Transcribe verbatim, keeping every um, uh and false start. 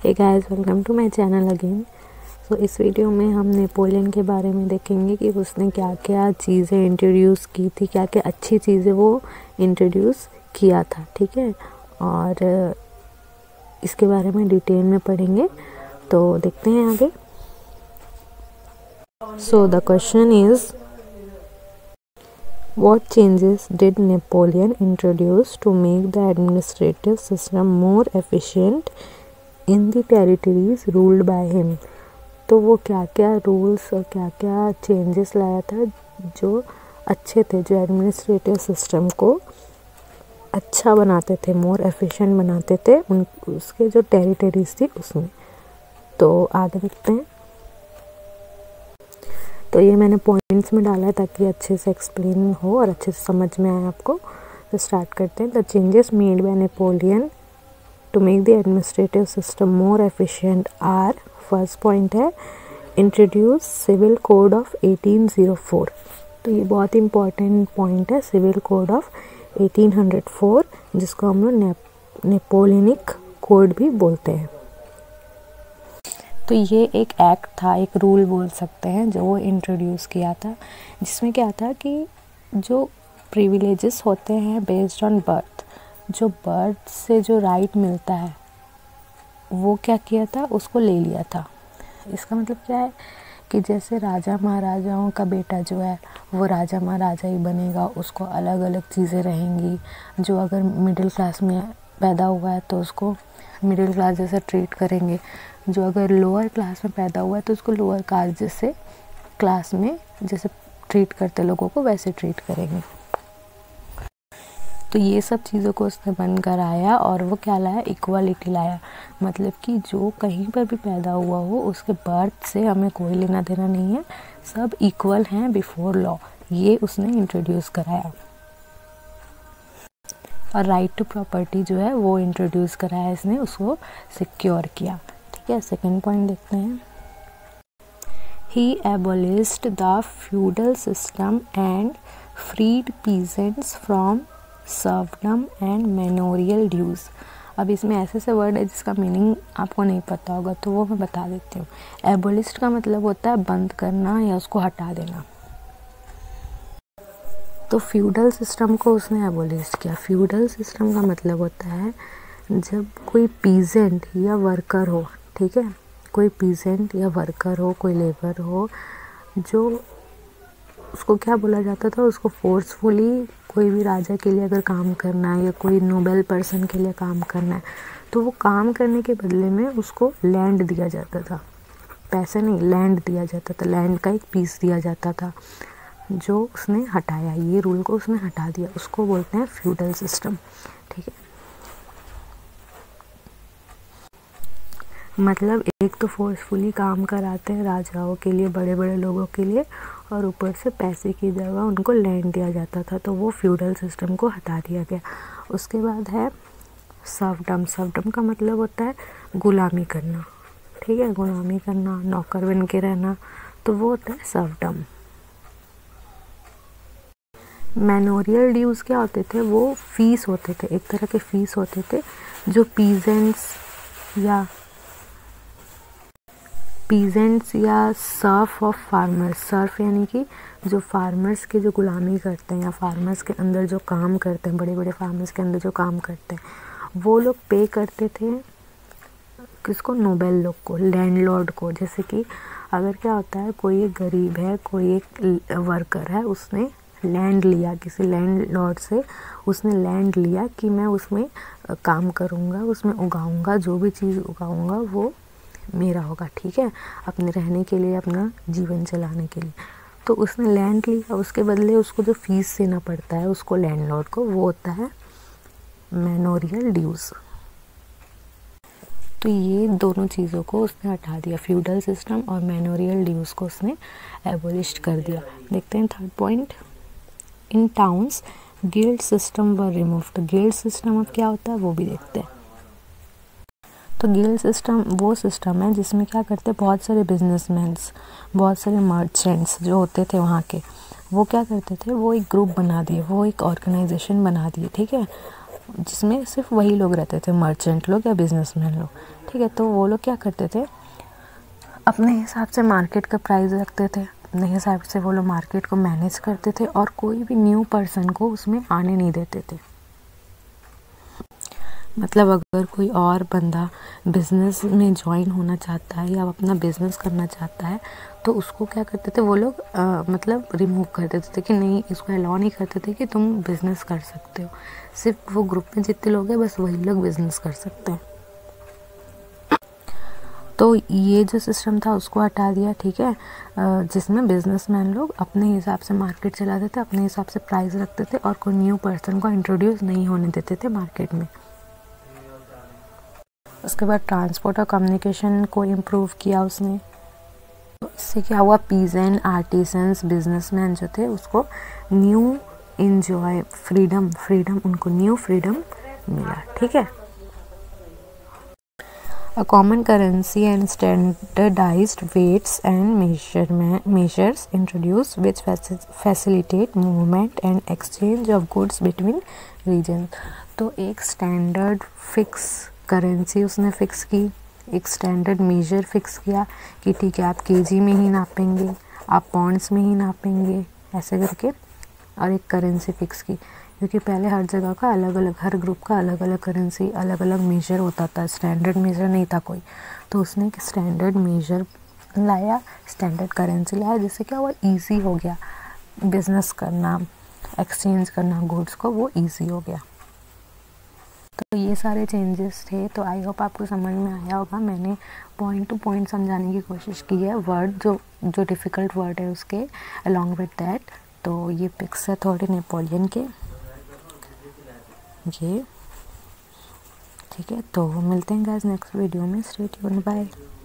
Hey guys, welcome to my channel again. So इस video में हम नेपोलियन के बारे में देखेंगे कि उसने क्या क्या चीज़ें इंट्रोड्यूस की थी, क्या क्या अच्छी चीज़ें वो इंट्रोड्यूस किया था, ठीक है। और इसके बारे में डिटेल में पढ़ेंगे, तो देखते हैं आगे। So the question is, what changes did Napoleon introduce to make the administrative system more efficient in the territories ruled by him? तो वो क्या क्या रूल्स और क्या क्या चेंजेस लाया था जो अच्छे थे, जो एडमिनिस्ट्रेटिव सिस्टम को अच्छा बनाते थे, मोर एफिशिएंट बनाते थे उन उसके जो टेरिटरीज थी उसमें। तो आगे देखते हैं। तो ये मैंने पॉइंट्स में डाला है ताकि अच्छे से एक्सप्लेन हो और अच्छे से समझ में आए आपको। तो स्टार्ट करते हैं। The changes made by Napoleon to make the administrative system more efficient are, first point है introduce civil code of eighteen o four. तो ये बहुत इंपॉर्टेंट पॉइंट है, civil code of eighteen o four, जिसको हम लोग ने, नेपोलियनिक कोड भी बोलते हैं। तो ये एक एक्ट था, एक रूल बोल सकते हैं, जो वो इंट्रोड्यूस किया था, जिसमें क्या था कि जो प्रिविलेजेस होते हैं बेस्ड ऑन बर्थ, जो बर्थ से जो राइट मिलता है वो क्या किया था, उसको ले लिया था। इसका मतलब क्या है कि जैसे राजा महाराजाओं का बेटा जो है वो राजा महाराजा ही बनेगा, उसको अलग अलग चीज़ें रहेंगी। जो अगर मिडिल क्लास में पैदा हुआ है तो उसको मिडिल क्लास जैसे ट्रीट करेंगे, जो अगर लोअर क्लास में पैदा हुआ है तो उसको लोअर क्लास जैसे क्लास में जैसे ट्रीट करते लोगों को वैसे ट्रीट करेंगे। तो ये सब चीज़ों को उसने बंद कराया और वो क्या लाया, इक्वालिटी लाया। मतलब कि जो कहीं पर भी पैदा हुआ हो उसके बर्थ से हमें कोई लेना देना नहीं है, सब इक्वल हैं बिफोर लॉ। ये उसने इंट्रोड्यूस कराया। और राइट टू प्रॉपर्टी जो है वो इंट्रोड्यूस कराया इसने, उसको सिक्योर किया, ठीक है। सेकेंड पॉइंट देखते हैं। He abolished the feudal system and freed peasants from serfdom and manorial dues. अब इसमें ऐसे ऐसे वर्ड है जिसका मीनिंग आपको नहीं पता होगा, तो वो मैं बता देती हूँ। एबोलिस्ट का मतलब होता है बंद करना या उसको हटा देना। तो फ्यूडल सिस्टम को उसने एबोलिश किया। फ्यूडल सिस्टम का मतलब होता है जब कोई पीजेंट या वर्कर हो, ठीक है, कोई पीजेंट या वर्कर हो, कोई लेबर हो, जो उसको क्या बोला जाता था, उसको फोर्सफुली कोई भी राजा के लिए अगर काम करना है या कोई नोबेल पर्सन के लिए काम करना है तो वो काम करने के बदले में उसको लैंड दिया जाता था। पैसे नहीं, लैंड दिया जाता था, लैंड का एक पीस दिया जाता था, जो उसने हटाया। ये रूल को उसने हटा दिया, उसको बोलते हैं फ्यूडल सिस्टम, ठीक है। मतलब एक तो फोर्सफुली काम कराते हैं राजाओं के लिए, बड़े बड़े लोगों के लिए, और ऊपर से पैसे की जगह उनको लैंड दिया जाता था, तो वो फ्यूडल सिस्टम को हटा दिया गया। उसके बाद है सर्वडम। सर्वडम का मतलब होता है गुलामी करना, ठीक है, गुलामी करना, नौकर बन के रहना, तो वो होता है सर्वडम। मैनोरियल ड्यूज क्या होते थे, वो फीस होते थे, एक तरह के फीस होते थे जो पीजेंट्स या पीजेंट्स या सर्फ ऑफ फार्मर्स, सर्फ यानी कि जो फार्मर्स की जो गुलामी करते हैं या फार्मर्स के अंदर जो काम करते हैं, बड़े बड़े फार्मर्स के अंदर जो काम करते हैं, वो लोग पे करते थे किसको, नोबेल लोग को, लैंडलॉर्ड को। जैसे कि अगर क्या होता है, कोई एक गरीब है, कोई एक वर्कर है, उसने लैंड लिया किसी लैंडलॉर्ड से, उसने लैंड लिया कि मैं उसमें काम करूँगा, उसमें उगाऊँगा, जो भी चीज़ उगाऊँगा वो मेरा होगा, ठीक है, अपने रहने के लिए, अपना जीवन चलाने के लिए। तो उसने लैंड लिया, उसके बदले उसको जो फीस देना पड़ता है उसको लैंडलॉर्ड को, वो होता है मैनोरियल ड्यूज। तो ये दोनों चीज़ों को उसने हटा दिया, फ्यूडल सिस्टम और मैनोरियल ड्यूज को उसने एबोलिश कर दिया। देखते हैं third point. In towns guild system were removed. Guild system अब क्या होता है वो भी देखते हैं। तो गिल्ड सिस्टम वो सिस्टम है जिसमें क्या करते हैं, बहुत सारे बिजनेसमैन्स, बहुत सारे मर्चेंट्स जो होते थे वहाँ के, वो क्या करते थे, वो एक ग्रुप बना दिए, वो एक ऑर्गेनाइजेशन बना दिए, ठीक है। जिसमें सिर्फ वही लोग रहते थे, मर्चेंट लोग या बिजनेसमैन लोग, ठीक है। तो वो लोग क्या करते थे, अपने हिसाब से मार्केट का प्राइस रखते थे, अपने हिसाब से वो लोग मार्केट को मैनेज करते थे और कोई भी न्यू पर्सन को उसमें आने नहीं देते थे। मतलब अगर कोई और बंदा बिज़नेस में ज्वाइन होना चाहता है या अपना बिज़नेस करना चाहता है तो उसको क्या करते थे वो लोग, आ, मतलब रिमूव कर देते थे कि नहीं, इसको अलाउ नहीं करते थे कि तुम बिज़नेस कर सकते हो। सिर्फ वो ग्रुप में जितने लोग हैं बस वही लोग बिज़नेस कर सकते हैं। तो ये जो सिस्टम था उसको हटा दिया, ठीक है, जिसमें बिजनेसमैन लोग अपने हिसाब से मार्केट चलाते थे, अपने हिसाब से प्राइस रखते थे और कोई न्यू पर्सन को इंट्रोड्यूस नहीं होने देते थे मार्केट में। उसके बाद ट्रांसपोर्ट और कम्युनिकेशन को इम्प्रूव किया उसने। तो इससे क्या हुआ, पीजेंट, आर्टिसंस, बिजनेसमैन जो थे उसको न्यू इंजॉय फ्रीडम फ्रीडम उनको न्यू फ्रीडम मिला, ठीक है। A common currency and standardized weights and measurement measures introduced which facilitate movement and exchange of goods between regions। तो एक स्टैंडर्ड फिक्स करेंसी उसने फिक्स की, एक स्टैंडर्ड मेजर फिक्स किया कि ठीक है आप केजी में ही नापेंगे, आप पॉन्ड्स में ही नापेंगे, ऐसे करके, और एक करेंसी फिक्स की। क्योंकि पहले हर जगह का अलग अलग, हर ग्रुप का अलग अलग करेंसी, अलग अलग मेजर होता था, स्टैंडर्ड मेजर नहीं था कोई। तो उसने एक स्टैंडर्ड मेजर लाया, स्टैंडर्ड करेंसी लाया, जिससे क्या हुआ, इजी हो गया बिजनेस करना, एक्सचेंज करना गुड्स को, वो इजी हो गया। तो ये सारे चेंजेस थे। तो आई होप आपको समझ में आया होगा। मैंने पॉइंट टू पॉइंट समझाने की कोशिश की है, वर्ड जो जो डिफ़िकल्ट वर्ड है उसके अलॉन्ग विद दैट। तो ये पिक्स है थोड़े नेपोलियन के, ये ठीक है। तो मिलते हैं गाइस नेक्स्ट वीडियो में। Stay tuned, bye.